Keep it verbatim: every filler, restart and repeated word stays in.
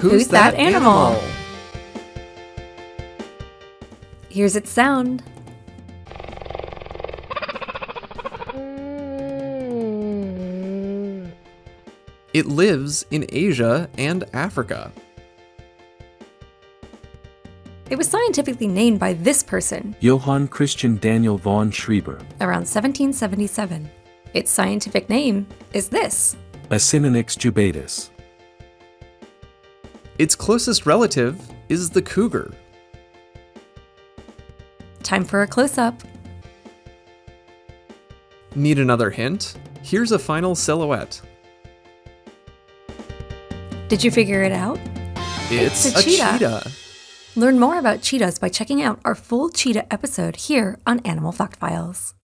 Who's, Who's that, that animal? animal? Here's its sound. It lives in Asia and Africa. It was scientifically named by this person, Johann Christian Daniel von Schreiber, around seventeen seventy-seven. Its scientific name is this, Acinonyx jubatus. Its closest relative is the cougar. Time for a close-up. Need another hint? Here's a final silhouette. Did you figure it out? It's, it's a, a cheetah. cheetah. Learn more about cheetahs by checking out our full cheetah episode here on Animal Fact Files.